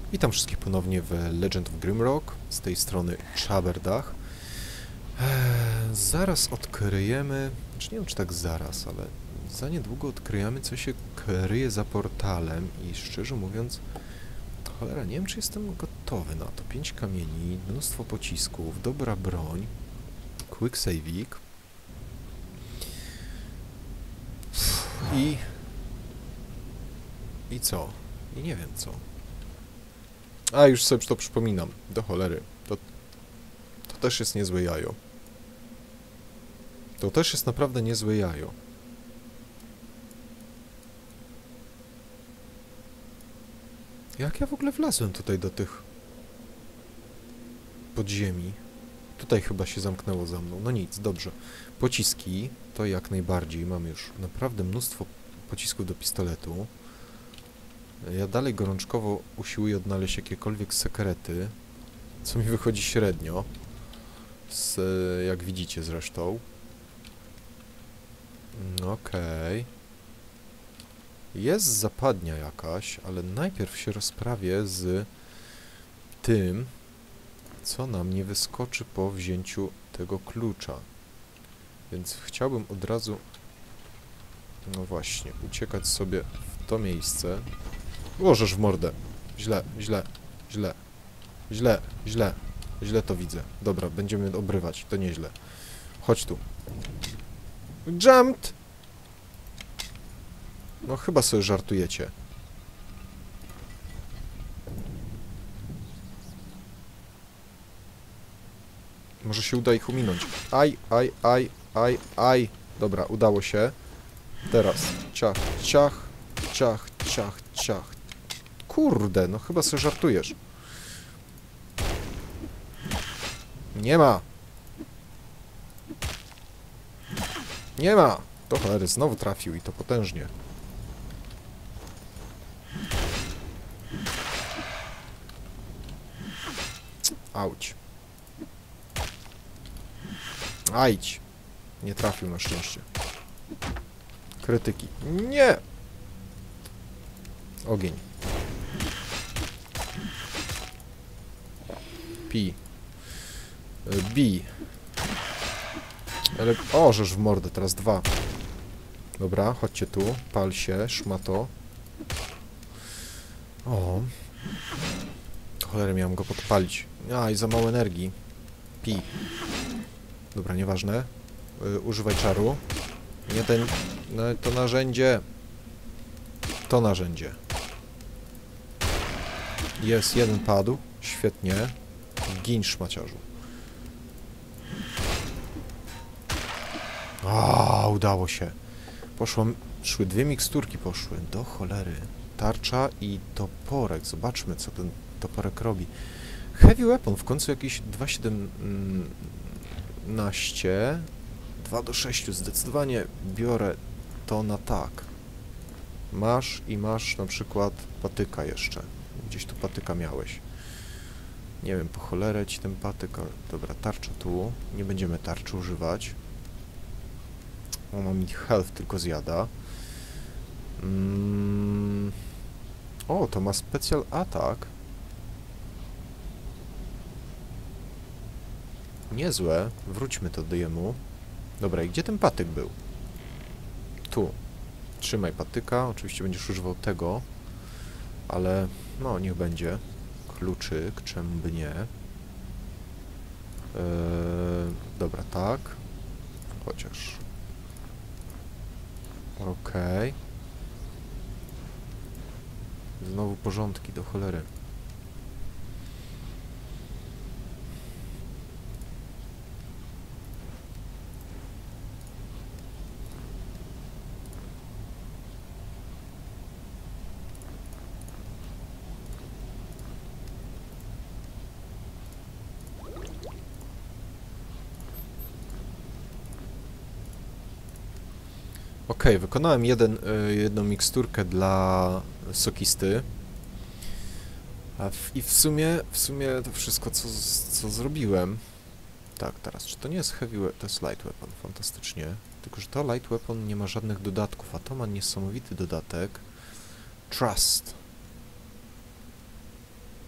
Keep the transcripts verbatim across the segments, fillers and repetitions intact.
Witam wszystkich ponownie w Legend of Grimrock, z tej strony Chaberdach. Eee, zaraz odkryjemy, znaczy nie wiem czy tak zaraz, ale za niedługo odkryjemy, co się kryje za portalem i szczerze mówiąc, cholera, nie wiem czy jestem gotowy na to. Pięć kamieni, mnóstwo pocisków, dobra broń, quick save'ik i... i co? I nie wiem co. A, już sobie to przypominam. Do cholery. To, to też jest niezłe jajo. To też jest naprawdę niezłe jajo. Jak ja w ogóle wlazłem tutaj do tych podziemi? Tutaj chyba się zamknęło za mną. No nic, dobrze. Pociski, to jak najbardziej. Mamy już naprawdę mnóstwo pocisków do pistoletu. Ja dalej gorączkowo usiłuję odnaleźć jakiekolwiek sekrety, co mi wychodzi średnio, z, jak widzicie zresztą. Okej. Okay. Jest zapadnia jakaś, ale najpierw się rozprawię z tym, co nam nie wyskoczy po wzięciu tego klucza. Więc chciałbym od razu, no właśnie, uciekać sobie w to miejsce. Łożesz w mordę. Źle, źle, źle, źle, źle, źle to widzę. Dobra, będziemy obrywać, to nieźle. Chodź tu. Jumped! No chyba sobie żartujecie. Może się uda ich ominąć. Aj, aj, aj, aj, aj. Dobra, udało się. Teraz. Ciach, ciach, ciach, ciach, ciach. Kurde, no chyba sobie żartujesz. Nie ma. Nie ma. To cholery, znowu trafił i to potężnie. Auć. Ajdź. Nie trafił na szczęście. Krytyki. Nie! Ogień. Pi. Bi. Ale... O, żeż w mordę, teraz dwa. Dobra, chodźcie tu. Pal się, szmato. O. Cholery, miałem go podpalić. A, i za mało energii. Pi. Dobra, nieważne. Yy, używaj czaru. Nie ten... No, to narzędzie. To narzędzie. Jest, jeden padł. Świetnie. Gin, szmaciarzu. A, udało się. Poszło... Szły dwie miksturki, poszły. Do cholery. Tarcza i toporek. Zobaczmy, co ten toporek robi. Heavy weapon. W końcu jakieś dwa siedemnaście. dwa do sześciu. Zdecydowanie biorę to na tak. Masz i masz na przykład patyka jeszcze. Gdzieś tu patyka miałeś. Nie wiem, po cholerę ci ten patyk... Dobra, tarcza tu. Nie będziemy tarczy używać. Ona mi health tylko zjada. Mm. O, to ma special attack. Niezłe. Wróćmy to do jemu. Dobra, i gdzie ten patyk był? Tu. Trzymaj patyka. Oczywiście będziesz używał tego. Ale, no, niech będzie. Kluczyk, czemu by nie. Eee, dobra, tak. Chociaż. Okej. Okay. Znowu porządki, do cholery. Ok, wykonałem jeden, y, jedną miksturkę dla sokisty. A w, I w sumie, w sumie to wszystko, co, co zrobiłem. Tak, teraz, czy to nie jest heavy weapon, to jest light weapon, fantastycznie. Tylko, że to light weapon nie ma żadnych dodatków, a to ma niesamowity dodatek. Trust.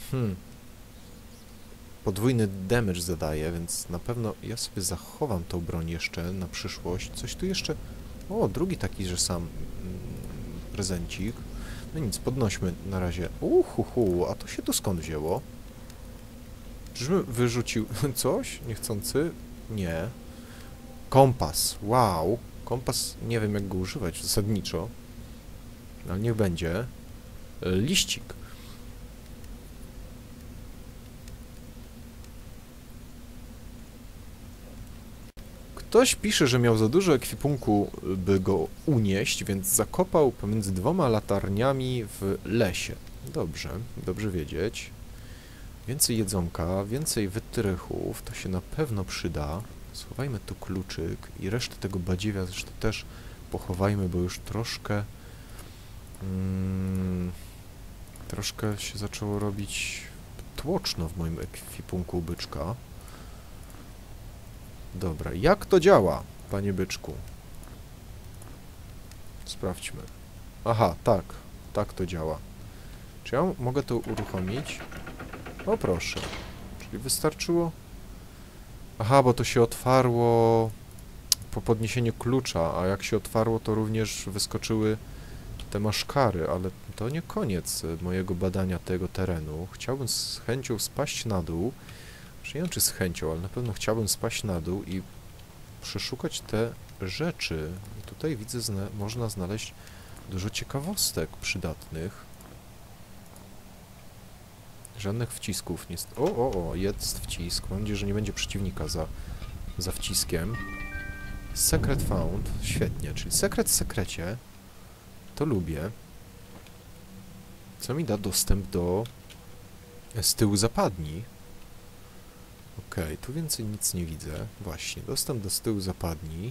Hmm. Podwójny damage zadaje, więc na pewno ja sobie zachowam tą broń jeszcze na przyszłość. Coś tu jeszcze... O, drugi taki, że sam mm, prezencik. No nic, podnośmy na razie. Uhuhu, a to się tu skąd wzięło? Czyżbym wyrzucił coś niechcący? Nie. Kompas, wow. Kompas, nie wiem jak go używać zasadniczo. Ale niech będzie. Liścik. Ktoś pisze, że miał za dużo ekwipunku, by go unieść, więc zakopał pomiędzy dwoma latarniami w lesie. Dobrze, dobrze wiedzieć. Więcej jedzonka, więcej wytrychów, to się na pewno przyda. Schowajmy tu kluczyk i resztę tego badziewia zresztą też pochowajmy, bo już troszkę... Mm, troszkę się zaczęło robić tłoczno w moim ekwipunku byczka. Dobra, jak to działa, panie byczku? Sprawdźmy. Aha, tak, tak to działa. Czy ja mogę to uruchomić? O proszę. Czyli wystarczyło? Aha, bo to się otwarło po podniesieniu klucza, a jak się otwarło, to również wyskoczyły te maszkary, ale to nie koniec mojego badania tego terenu. Chciałbym z chęcią spaść na dół. Nie wiem, czy z chęcią, ale na pewno chciałbym spaść na dół i przeszukać te rzeczy. I tutaj widzę, zna można znaleźć dużo ciekawostek przydatnych. Żadnych wcisków nie... O, o, o, jest wcisk. Mam nadzieję, że nie będzie przeciwnika za, za wciskiem. Secret found. Świetnie, czyli sekret w sekrecie. To lubię. Co mi da dostęp do... z tyłu zapadni. Okej, okay, tu więcej nic nie widzę. Właśnie, dostęp do z tyłu zapadni.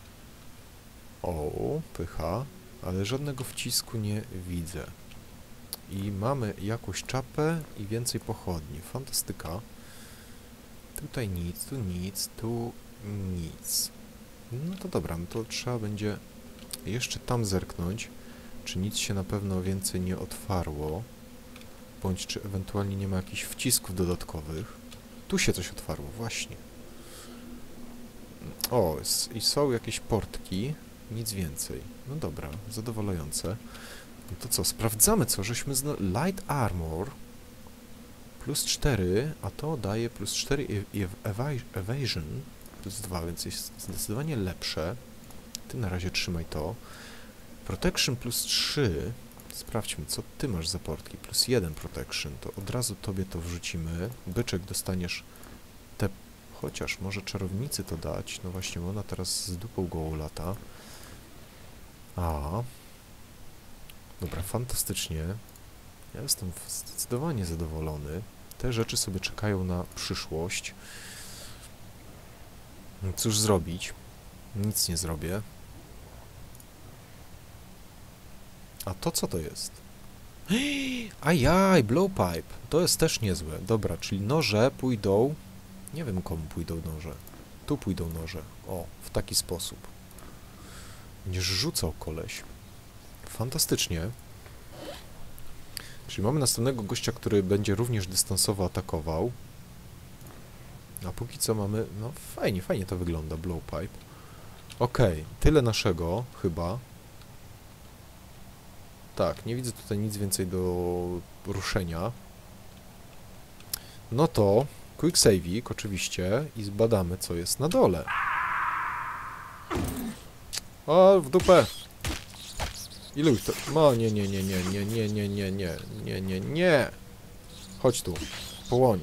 O, pycha. Ale żadnego wcisku nie widzę. I mamy jakąś czapę i więcej pochodni. Fantastyka. Tutaj nic, tu nic, tu nic. No to dobra, no to trzeba będzie jeszcze tam zerknąć, czy nic się na pewno więcej nie otwarło, bądź czy ewentualnie nie ma jakichś wcisków dodatkowych. Tu się coś otwarło, właśnie. O, i są jakieś portki, nic więcej. No dobra, zadowalające. No to co, sprawdzamy co, żeśmy zna... Light Armor plus cztery, a to daje plus cztery i Evasion plus dwa, więc jest zdecydowanie lepsze. Ty na razie trzymaj to. Protection plus trzy. Sprawdźmy, co ty masz za portki. Plus jeden Protection, to od razu tobie to wrzucimy. Byczek, dostaniesz te... Chociaż może czarownicy to dać. No właśnie, ona teraz z dupą gołą lata. A. Dobra, fantastycznie. Ja jestem zdecydowanie zadowolony. Te rzeczy sobie czekają na przyszłość. Cóż zrobić? Nic nie zrobię. A to co to jest? Ajaj, blowpipe. To jest też niezłe. Dobra, czyli noże pójdą... Nie wiem, komu pójdą noże. Tu pójdą noże. O, w taki sposób. Będziesz rzucał, koleś. Fantastycznie. Czyli mamy następnego gościa, który będzie również dystansowo atakował. A póki co mamy... No fajnie, fajnie to wygląda, blowpipe. Okej, okay, tyle naszego, chyba. Tak, nie widzę tutaj nic więcej do ruszenia. No to quick save'ik oczywiście i zbadamy, co jest na dole. O, w dupę! Ilu ich to... No, nie, nie, nie, nie, nie, nie, nie, nie, nie, nie, nie, nie. Chodź tu, połoń.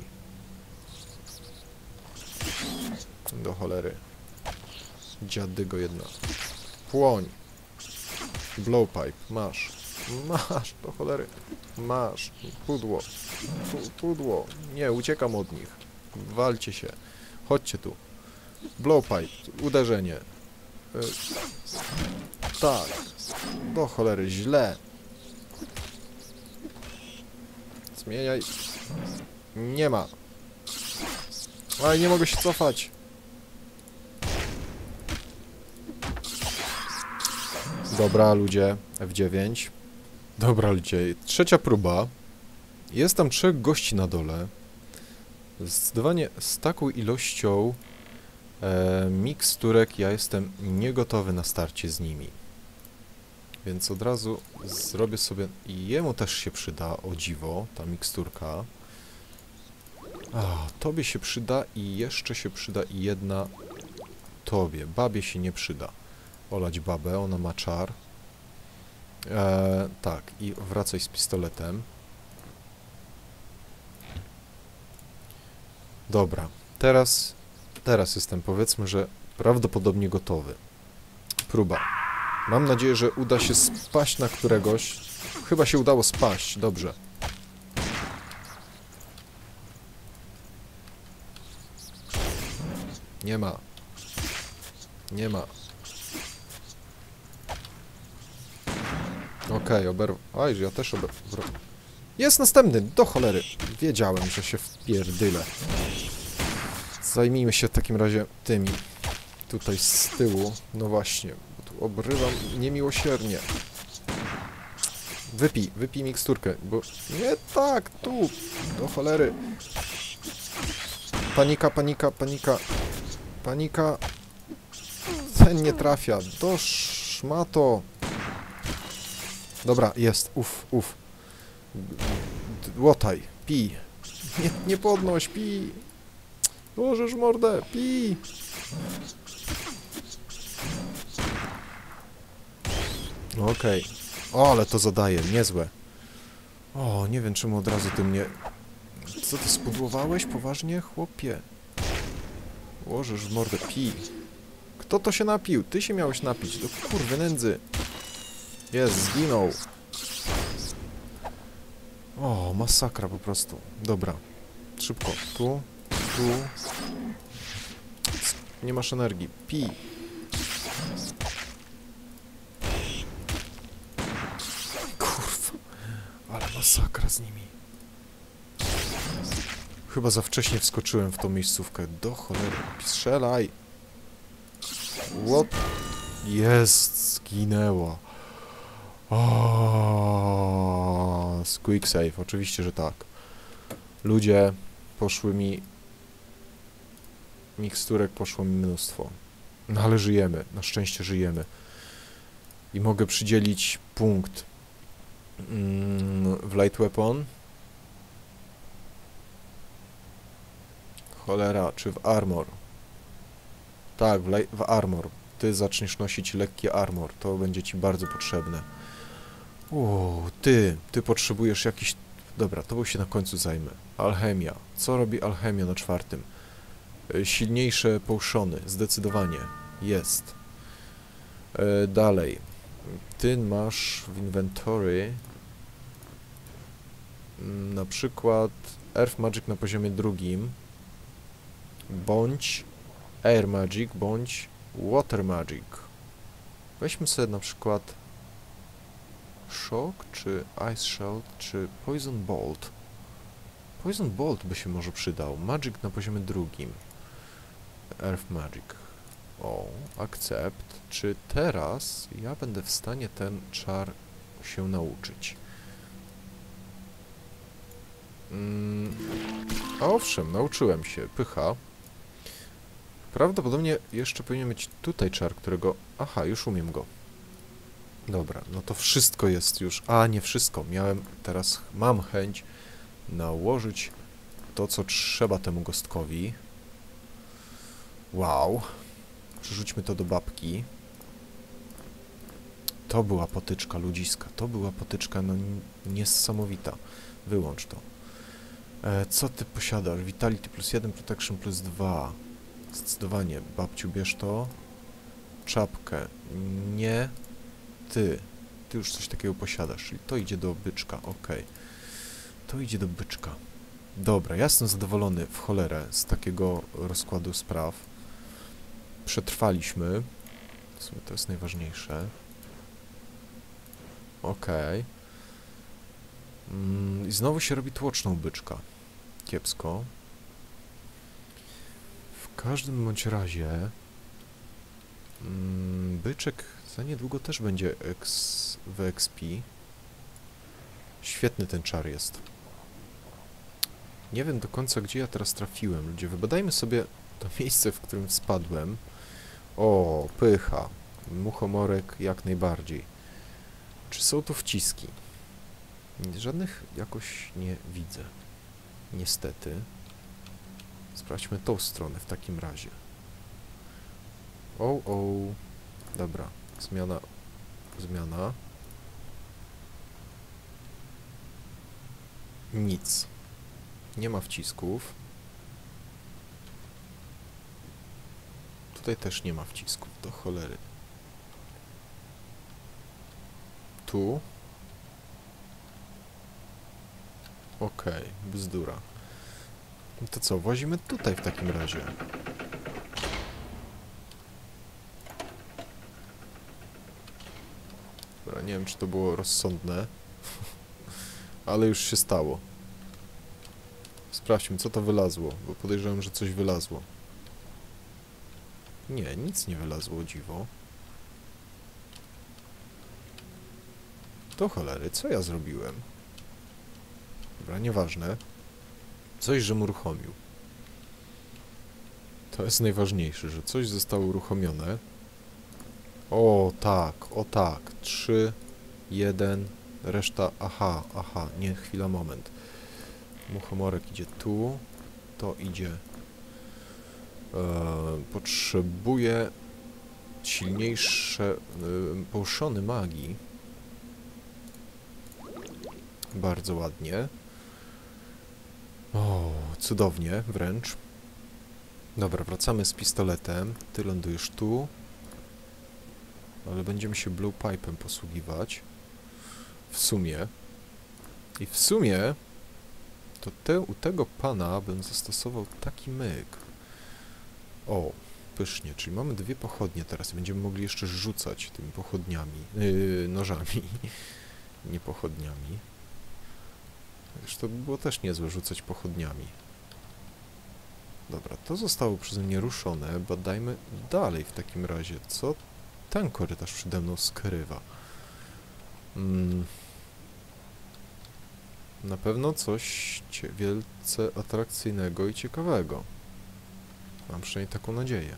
Do cholery. Dziadygo jedna. Płoń. Blowpipe, masz. Masz, do cholery. Masz. Pudło. Pudło. Nie, uciekam od nich. Walcie się. Chodźcie tu. Blowpipe. Uderzenie. Y tak. Do cholery. Źle. Zmieniaj. Nie ma. Ale nie mogę się cofać. Dobra, ludzie. F dziewięć. Dobra, ludzie. Trzecia próba. Jest tam trzech gości na dole. Zdecydowanie z taką ilością e, miksturek ja jestem niegotowy na starcie z nimi. Więc od razu zrobię sobie... I jemu też się przyda, o dziwo, ta miksturka. A, tobie się przyda i jeszcze się przyda i jedna tobie. Babie się nie przyda. Olać babę, ona ma czar. E, tak, i wracaj z pistoletem. Dobra, teraz, teraz jestem, powiedzmy, że prawdopodobnie gotowy. Próba. Mam nadzieję, że uda się spaść na któregoś. Chyba się udało spaść, dobrze. Nie ma. Nie ma. Okej, okay, oberw... Aj, ja też oberw... Jest następny! Do cholery! Wiedziałem, że się wpierdylę. Zajmijmy się w takim razie tymi. Tutaj z tyłu. No właśnie. Bo tu obrywam niemiłosiernie. Wypij, wypij miksturkę, bo... Nie tak, tu! Do cholery! Panika, panika, panika. Panika. Ten nie trafia. Do szmato. Dobra, jest. Uf, uf. Łotaj. Pij. Nie, nie podnoś, pij. Możesz mordę, pij. Okej. Okay. O, ale to zadaje. Niezłe. O, nie wiem, czemu od razu ty mnie... Co ty spudłowałeś? Poważnie, chłopie? Łożysz w mordę, pij. Kto to się napił? Ty się miałeś napić. Do kurwy nędzy. Jest, zginął. O, masakra po prostu. Dobra. Szybko. Tu, tu. Nie masz energii. Pij. Kurwa. Ale masakra z nimi. Chyba za wcześnie wskoczyłem w tą miejscówkę. Do cholery. Strzelaj. What? Jest. Zginęła. O, quick save, oczywiście, że tak. Ludzie, poszły mi... Miksturek poszło mi mnóstwo. No ale żyjemy, na szczęście żyjemy. I mogę przydzielić punkt mm, w Light Weapon. Cholera, czy w Armor? Tak, w, w Armor. Ty zaczniesz nosić lekki Armor, to będzie ci bardzo potrzebne. O, ty, ty potrzebujesz jakiś... Dobra, to się na końcu zajmę. Alchemia. Co robi alchemia na czwartym? Silniejsze połszony, zdecydowanie. Jest. E, dalej. Ty masz w inventory mm, na przykład Earth Magic na poziomie drugim, bądź Air Magic, bądź Water Magic. Weźmy sobie na przykład Shock, czy Ice Shell, czy Poison Bolt. Poison Bolt by się może przydał. Magic na poziomie drugim. Earth Magic. O, Accept. Czy teraz ja będę w stanie ten czar się nauczyć? Mm, owszem, nauczyłem się. Pycha. Prawdopodobnie jeszcze powinien mieć tutaj czar, którego... Aha, już umiem go. Dobra, no to wszystko jest już... A, nie wszystko. Miałem teraz... Mam chęć nałożyć to, co trzeba temu gostkowi. Wow. Przerzućmy to do babki. To była potyczka ludziska. To była potyczka, no, niesamowita. Wyłącz to. E, co ty posiadasz? Vitality plus jeden, Protection plus dwa. Zdecydowanie. Babciu, bierz to. Czapkę. Nie. Ty. Ty już coś takiego posiadasz. Czyli to idzie do byczka. Ok. To idzie do byczka. Dobra, ja jestem zadowolony w cholerę z takiego rozkładu spraw. Przetrwaliśmy. W sumie to jest najważniejsze. Okej. Okay. Mm, I znowu się robi tłoczną byczka. Kiepsko. W każdym bądź razie... Mm, byczek za niedługo też będzie ex, w X P. Świetny ten czar jest. Nie wiem do końca, gdzie ja teraz trafiłem. Ludzie, wybadajmy sobie to miejsce, w którym spadłem. O, pycha. Muchomorek jak najbardziej. Czy są tu wciski? Żadnych jakoś nie widzę. Niestety. Sprawdźmy tą stronę w takim razie. O, o. Dobra. Zmiana. Zmiana. Nic. Nie ma wcisków. Tutaj też nie ma wcisków, do cholery. Tu. Okej, okay, bzdura. No to co, włazimy tutaj w takim razie. Dobra, nie wiem, czy to było rozsądne, ale już się stało. Sprawdźmy, co to wylazło, bo podejrzewam, że coś wylazło. Nie, nic nie wylazło, dziwo. Do cholery, co ja zrobiłem? Dobra, nieważne. Coś, żem uruchomił. To jest najważniejsze, że coś zostało uruchomione. O, tak, o tak. Trzy, jeden, reszta... Aha, aha, nie, chwila, moment. Muchomorek idzie tu. To idzie... E, potrzebuje silniejsze... E, połszony magii. Bardzo ładnie. O, cudownie, wręcz. Dobra, wracamy z pistoletem. Ty lądujesz tu. Ale będziemy się Blue Pipe'em posługiwać. W sumie. I w sumie to te, u tego pana bym zastosował taki myk. O, pysznie. Czyli mamy dwie pochodnie teraz. Będziemy mogli jeszcze rzucać tymi pochodniami. Yy, nożami. Nie pochodniami. Zresztą to by było też niezłe rzucać pochodniami. Dobra, to zostało przeze mnie ruszone. Badajmy dalej w takim razie. Co ten korytarz przede mną skrywa? Mm. Na pewno coś wielce atrakcyjnego i ciekawego. Mam przynajmniej taką nadzieję.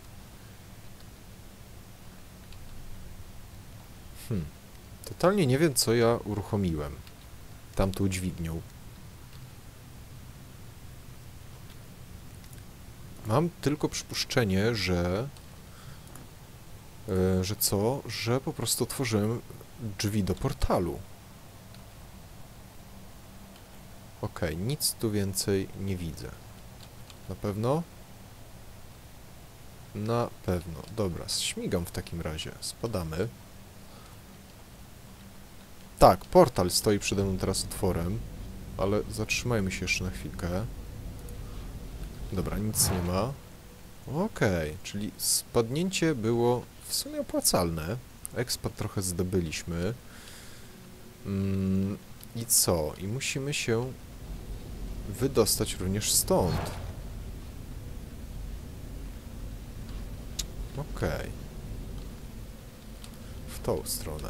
Hmm. Totalnie nie wiem, co ja uruchomiłem. Tamtą dźwignią. Mam tylko przypuszczenie, że... Yy, że co? Że po prostu otworzyłem drzwi do portalu. Okej, okay, nic tu więcej nie widzę. Na pewno? Na pewno. Dobra, śmigam w takim razie. Spadamy. Tak, portal stoi przede mną teraz otworem, ale zatrzymajmy się jeszcze na chwilkę. Dobra, nic nie ma. Okej, okay, czyli spadnięcie było w sumie opłacalne. Expat trochę zdobyliśmy. Mm, I co? I musimy się wydostać również stąd. Okej. Okay. W tą stronę.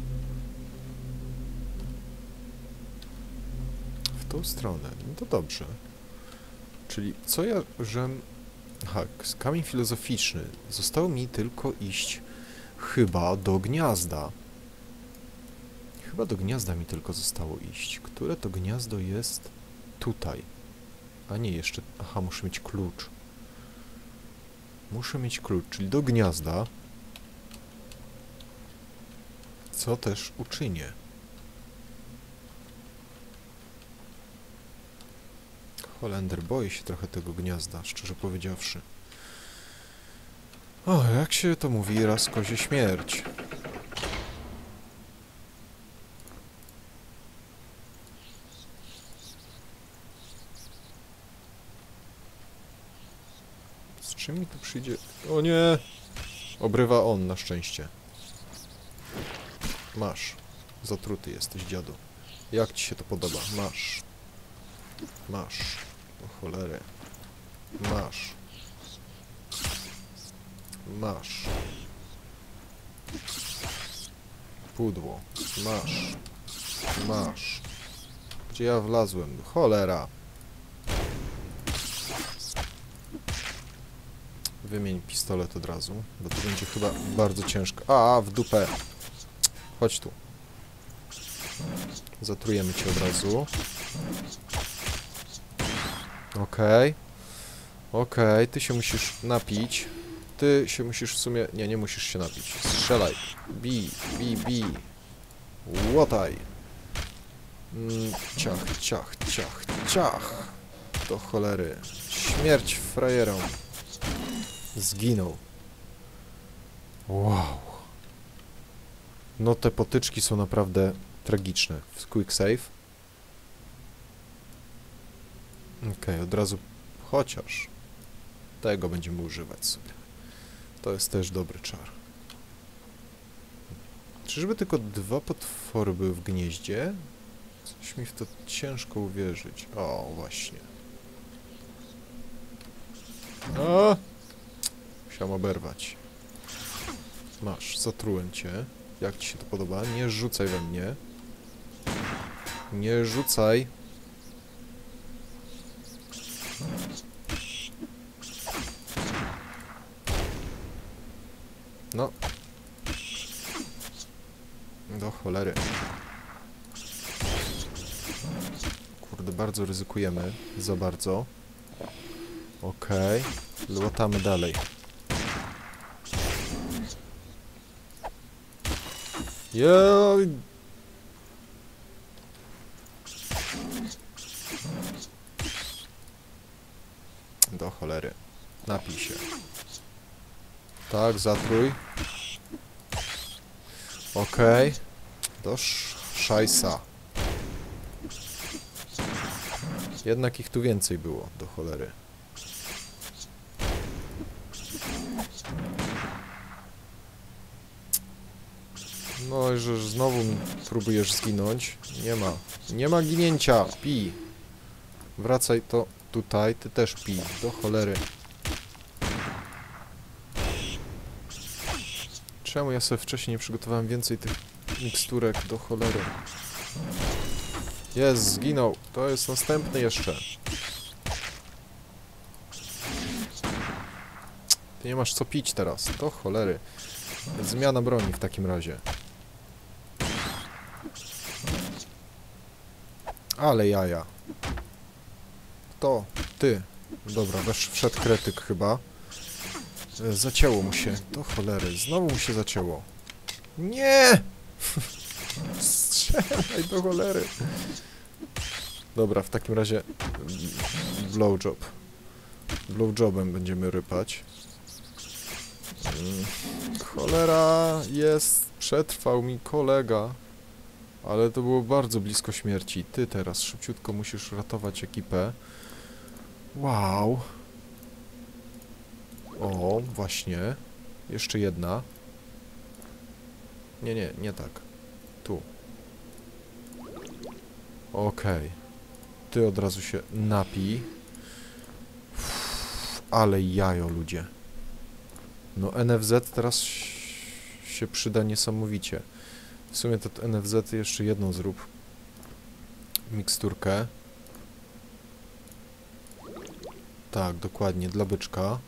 W tą stronę. No to dobrze. Czyli co ja, żem... Aha, kamień filozoficzny. Zostało mi tylko iść chyba do gniazda. Chyba do gniazda mi tylko zostało iść. Które to gniazdo jest tutaj? A nie, jeszcze... Aha, muszę mieć klucz. Muszę mieć klucz, czyli do gniazda. Co też uczynię. Holender, boję się trochę tego gniazda, szczerze powiedziawszy. O, jak się to mówi, raz kozie śmierć. Z czym mi tu przyjdzie? O nie! Obrywa on, na szczęście. Masz. Zatruty jesteś, dziadu. Jak ci się to podoba? Masz. Masz. O cholerę. Masz. Masz. Pudło. Masz. Masz. Gdzie ja wlazłem? Cholera. Wymień pistolet od razu, bo to będzie chyba bardzo ciężko. A, w dupę. Chodź tu. Zatrujemy cię od razu. Okej. Okay. Okej, okay. Ty się musisz napić. Ty się musisz w sumie... Nie, nie musisz się napić. Strzelaj. Bij, bij, bij. Łotaj. Mm, ciach, ciach, ciach, ciach. Do cholery. Śmierć frajerom. Zginął. Wow. No te potyczki są naprawdę tragiczne. Quick save. Okej, okay, od razu... Chociaż... Tego będziemy używać sobie. To jest też dobry czar. Czyżby tylko dwa potwory były w gnieździe? Coś mi w to ciężko uwierzyć. O, właśnie. O! Musiałem oberwać. Masz, zatrułem cię. Jak ci się to podoba? Nie rzucaj we mnie. Nie rzucaj. No. Do cholery. Kurde, bardzo ryzykujemy. Za bardzo. Okej. Okay. Łatamy dalej. Joj! Do cholery. Napij się. Tak, zatrój. Okej. Okay. Do szajsa. Jednak ich tu więcej było, do cholery. No i że znowu próbujesz zginąć. Nie ma. Nie ma ginięcia. Pij. Wracaj to tutaj. Ty też pij. Do cholery. Czemu ja sobie wcześniej nie przygotowałem więcej tych miksturek? Do cholery. Jest, zginął. To jest następny jeszcze. Ty nie masz co pić teraz. Do cholery. Zmiana broni w takim razie. Ale jaja. To, ty. Dobra, wesz, wszedł kretyk chyba. Zacięło mu się. Do cholery. Znowu mu się zacięło. Nie! Strzelaj do cholery. Dobra, w takim razie blowjob. Blowjobem będziemy rypać. Cholera, jest. Przetrwał mi kolega. Ale to było bardzo blisko śmierci. Ty teraz szybciutko musisz ratować ekipę. Wow. O, właśnie. Jeszcze jedna. Nie, nie, nie tak. Tu. Okej. Okay. Ty od razu się napij. Uff, ale jajo, ludzie. No N F Z teraz się przyda niesamowicie. W sumie to N F Z jeszcze jedną zrób. Miksturkę. Tak, dokładnie, dla byczka.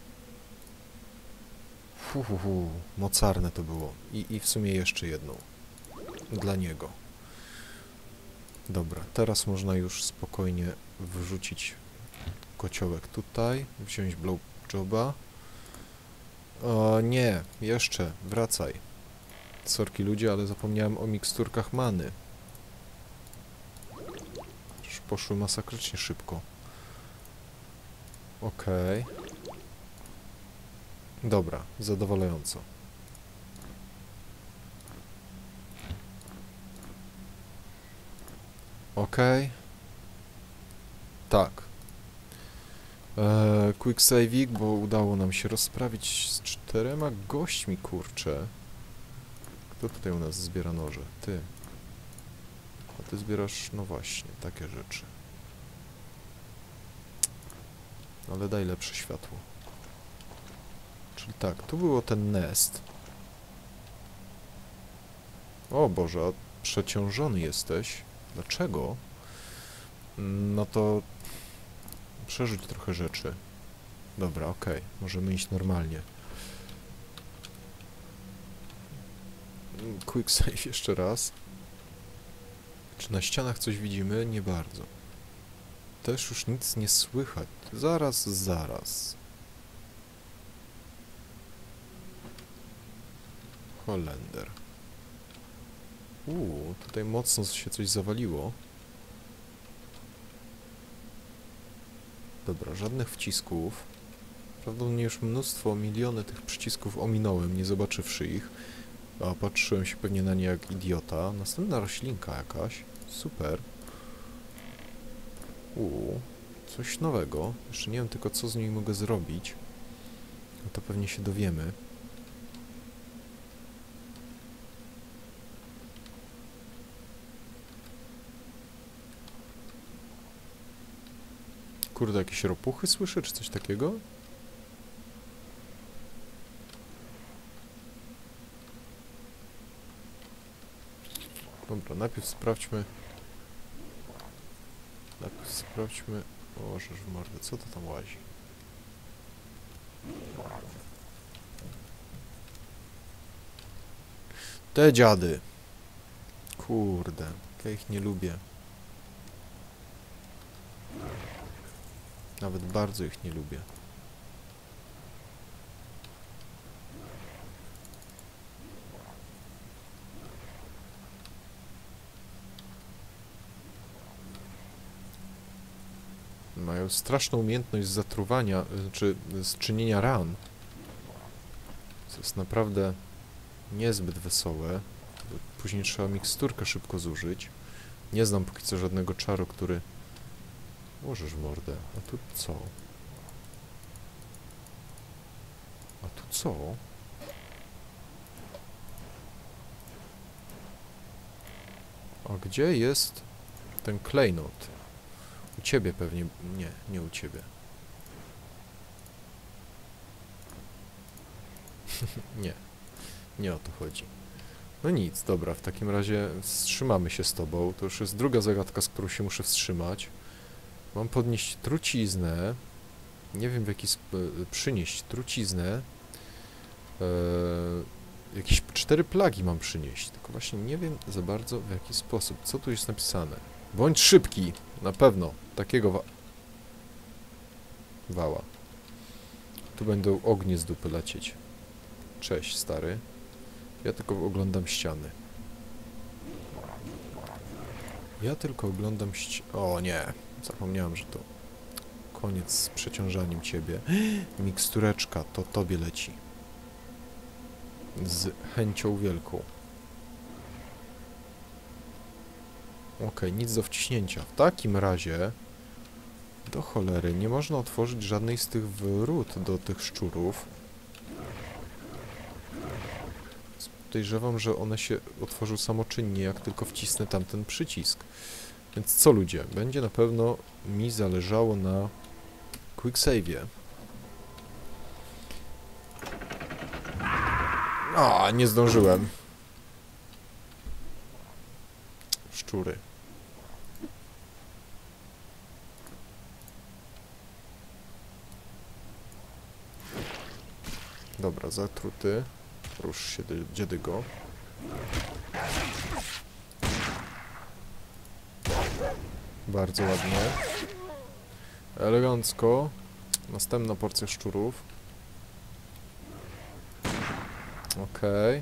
Hu, hu, hu. Mocarne to było. I, I w sumie jeszcze jedną. Dla niego. Dobra, teraz można już spokojnie wrzucić kociołek tutaj. Wziąć blowjoba. O nie, jeszcze, wracaj. Sorki ludzie, ale zapomniałem o miksturkach many. Już poszły masakrycznie szybko. Okej. Okay. Dobra, zadowalająco. Okej. Okay. Tak. Eee, quick save'ik, bo udało nam się rozprawić z czterema gośćmi, kurczę. Kto tutaj u nas zbiera noże? Ty. A ty zbierasz, no właśnie, takie rzeczy. Ale daj lepsze światło. Czyli tak, tu było ten nest. O Boże, a przeciążony jesteś. Dlaczego? No to przerzuć trochę rzeczy. Dobra, okej. Okay. Możemy iść normalnie. Quick save jeszcze raz. Czy na ścianach coś widzimy? Nie bardzo. Też już nic nie słychać. Zaraz, zaraz. Holender. Uuu, tutaj mocno się coś zawaliło. Dobra, żadnych wcisków. Prawdopodobnie już mnóstwo, miliony tych przycisków ominąłem, nie zobaczywszy ich. A patrzyłem się pewnie na nie jak idiota. Następna roślinka jakaś. Super. Uuu, coś nowego. Jeszcze nie wiem tylko, co z niej mogę zrobić. No to pewnie się dowiemy. Kurde, jakieś ropuchy słyszę, czy coś takiego? Dobra, najpierw sprawdźmy... Najpierw sprawdźmy... O, żeż w mordę, co to tam łazi? Te dziady! Kurde, ja ich nie lubię. Nawet bardzo ich nie lubię. Mają straszną umiejętność zatruwania, czy zczynienia ran. Co jest naprawdę niezbyt wesołe. Później trzeba miksturkę szybko zużyć. Nie znam póki co żadnego czaru, który... Możesz w mordę. A tu co? A tu co? A gdzie jest ten klejnot? U ciebie pewnie... Nie, nie u ciebie. Nie. Nie o to chodzi. No nic, dobra, w takim razie wstrzymamy się z tobą. To już jest druga zagadka, z którą się muszę wstrzymać. Mam podnieść truciznę. Nie wiem w jaki sposób... Przynieść truciznę. Eee, jakieś cztery plagi mam przynieść. Tylko właśnie nie wiem za bardzo w jaki sposób. Co tu jest napisane? Bądź szybki. Na pewno. Takiego wa... wała. Tu będą ognie z dupy lecieć. Cześć, stary. Ja tylko oglądam ściany. Ja tylko oglądam ści... O nie. Zapomniałem, że to koniec z przeciążaniem ciebie. Mikstureczka, to tobie leci. Z chęcią wielką. Okej, nic do wciśnięcia. W takim razie do cholery nie można otworzyć żadnej z tych wrót do tych szczurów. Podejrzewam, że one się otworzą samoczynnie, jak tylko wcisnę tamten przycisk. Więc co, ludzie? Będzie na pewno mi zależało na quick save'ie. A, nie zdążyłem. Szczury. Dobra, zatruty. Rusz się, dziadygo. Bardzo ładnie. Elegancko. Następna porcja szczurów. Okej.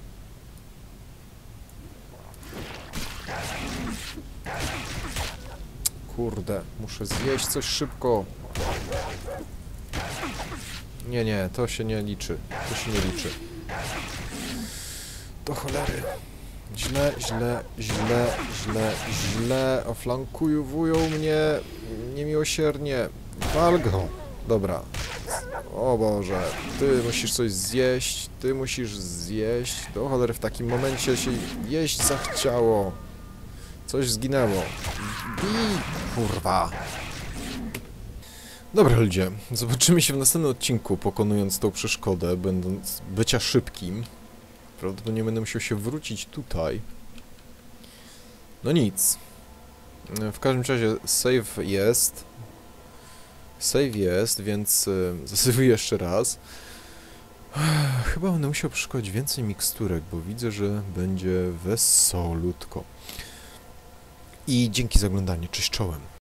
Kurde, muszę zjeść coś szybko. Nie, nie, to się nie liczy. To się nie liczy. Do cholery. Źle, źle, źle, źle, źle. Oflankujowują mnie niemiłosiernie. Wal go. Dobra. O Boże. Ty musisz coś zjeść. Ty musisz zjeść. Do cholery, w takim momencie się jeść zachciało. Coś zginęło. Bij, kurwa. Dobra, ludzie. Zobaczymy się w następnym odcinku, pokonując tą przeszkodę, będąc bycia szybkim. Prawdopodobnie będę musiał się wrócić tutaj. No nic. W każdym razie save jest. Save jest, więc y, zasejwuję jeszcze raz. Chyba będę musiał przeszukać więcej miksturek, bo widzę, że będzie wesolutko. I dzięki za oglądanie. Cześć czołem.